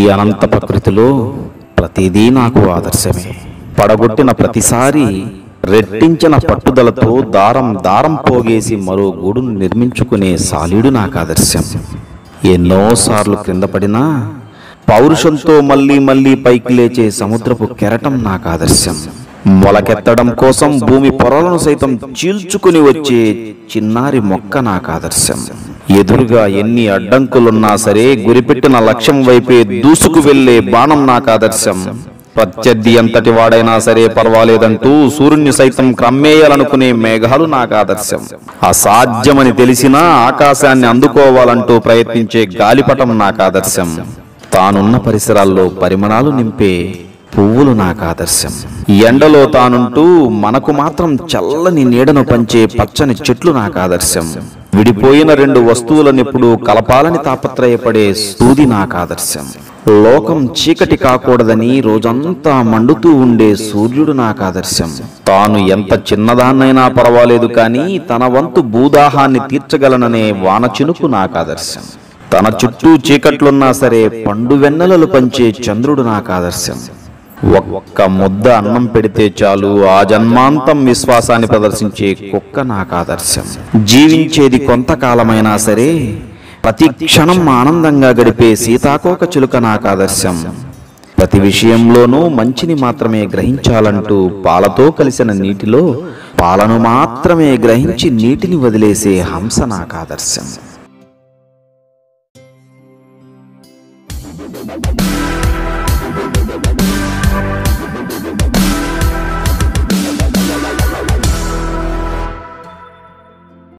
అనంత ప్రకృతిలో ప్రతిదీ నాకు ఆదర్శమే. పడగొట్టిన ప్రతిసారి రెట్టించిన పట్టుదలతో దారం దారం పోగేసి మరో గూడును నిర్మించుకునే సాలీడు నాకు ఆదర్శం. ఎన్నోసార్లు క్రింద పడినా పౌరుషంతో మళ్ళీ మళ్ళీ పైకి లేచే సముద్రపు కెరటం నాకు ఆదర్శం. మొలకెత్తడం కోసం భూమి పొరలను సైతం చీల్చుకుని వచ్చే చిన్నారి మొక్క నాకు ఆదర్శం. ఎదురుగా ఎన్ని అడ్డంకులున్నా సరే గురిపెట్టిన లక్ష్యం వైపే దూసుకు వెళ్లే బాణం నాకు ఆదర్శం. ప్రత్యర్థి ఎంతటి వాడైనా సరే పర్వాలేదంటూ సూర్యుని సైతం క్రమ్మేయాలనుకునే మేఘాలు నాకు ఆదర్శం. అసాధ్యమని తెలిసినా ఆకాశాన్ని అందుకోవాలంటూ ప్రయత్నించే గాలిపటం నాకు ఆదర్శం. తానున్న పరిసరాల్లో పరిమళాలు నింపే పువ్వులు నాకు ఆదర్శం. ఎండలో తానుంటూ మనకు మాత్రం చల్లని నీడను పంచే పచ్చని చెట్లు నాకు ఆదర్శం. విడిపోయిన రెండు వస్తువులనిప్పుడు కలపాలని తాపత్రయపడే సూది నాకు ఆదర్శం. లోకం చీకటి కాకూడదని రోజంతా మండుతూ ఉండే సూర్యుడు నాకు ఆదర్శం. తాను ఎంత చిన్నదాన్నైనా పర్వాలేదు కానీ తన వంతు భూదాహాన్ని తీర్చగలననే వానచినుకు నాకు ఆదర్శం. తన చుట్టూ చీకట్లున్నా సరే పండు వెన్నెలలు పంచే చంద్రుడు నాకు ఆదర్శం. ఒక్క ముద్ద అన్నం పెడితే చాలు ఆ జన్మాంతం విశ్వాసాన్ని ప్రదర్శించే కుక్క నాకు ఆదర్శం. జీవించేది కొంతకాలమైనా సరే ప్రతి క్షణం ఆనందంగా గడిపే సీతాకోక చిలుక నాకు ఆదర్శం. ప్రతి విషయంలోనూ మంచిని మాత్రమే గ్రహించాలంటూ పాలతో కలిసిన నీటిలో పాలను మాత్రమే గ్రహించి నీటిని వదిలేసే హంస నాకు ఆదర్శం.